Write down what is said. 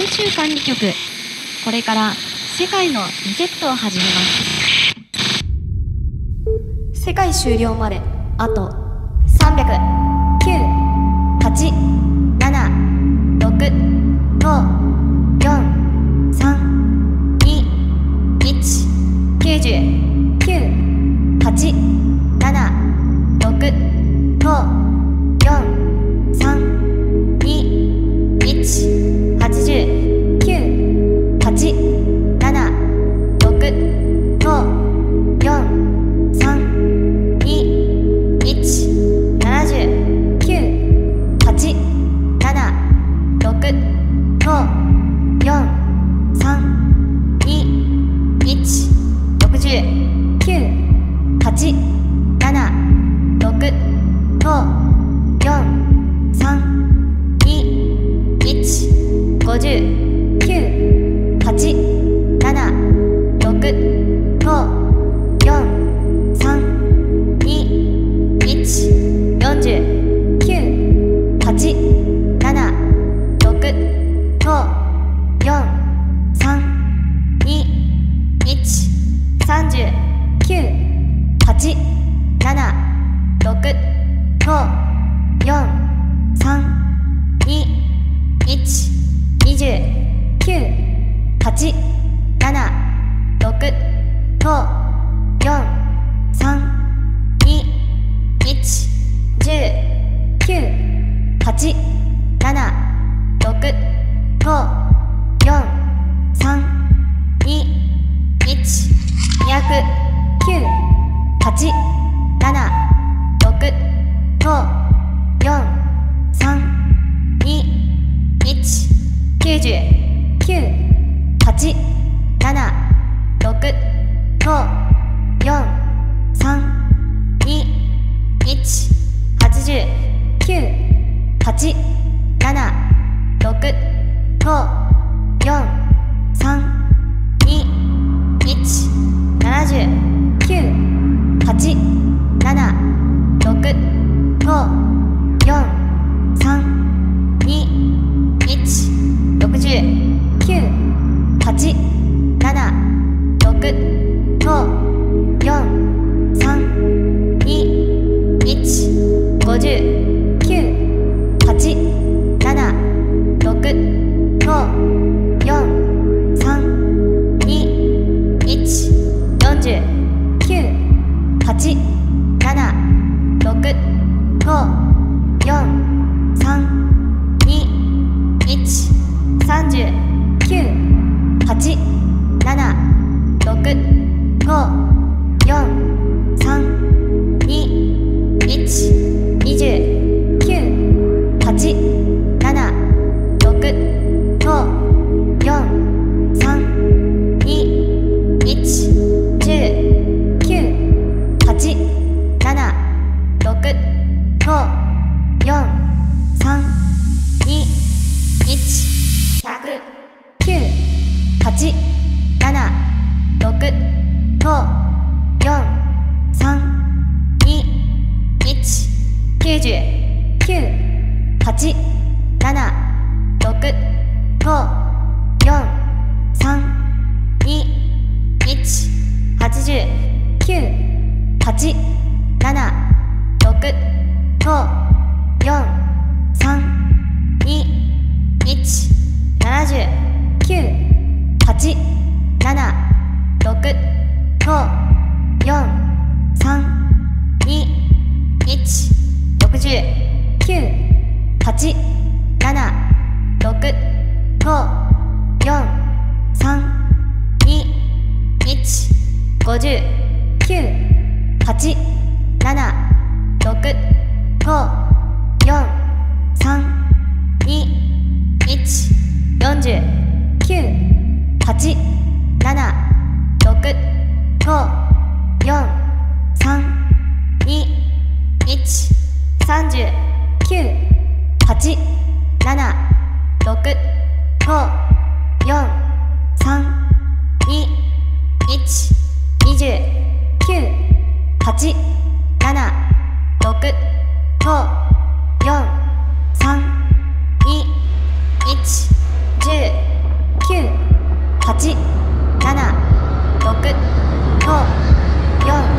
集管理局、これから世界のリセットを始めます。 世界終了まであと300、9、8、7、6、5、4、3、2、1、90、9、8、7、6、5、4、3、2、1、80、9、8、7、6、5、4、3、2、1、70、9、8、7、6、5、4、3、2、1、60、9、8、7、6、5、4、3、2、1、50、9、8、7、6、5、4、3、2、1、40、9、8、7、6、5、4、3、2、1、30、9、8、7、6、5、4、3、2、1、20、9、8、7、6、5、4、3、2、1、10、9、8、7、6、5、4、3、2、1、200、9、8、7、6、5、4、3、2、1、90、9、8、7、6、5、4、3、2、1、80、9、8、7、6、5、4、3、2、1、70、9、8、7、6、5、4、3、2、1、60、9、8、7、6、5、4、3、2、1、50、9、8、7、6、5、4、3、2、1、40、9、8、7、6、5、4、3、2、1、30、9、8、7、6、5、4、3、2、1、20、9、8、7、6、5、4、3、2、1、10、9、8、7、6、5、4、3、2、1、100、9、8、7、6、5、4、3、2、1、90、9、8、7、6、5、4、3、2、1、80、9、8、7、6、5、4、3、2、1、70、9、8、7、6、5、4、3、2、1、60、9、8、7、6、5、4、3、2、1、50、9、8、7、6、5、4、3、2、1、40、9、8、7、6、5、4、3、2、1、30、9、8、7、6、5、4、3、2、1、20、9、8、7、6、5、4、3、2、1、10、 7、6、5、4、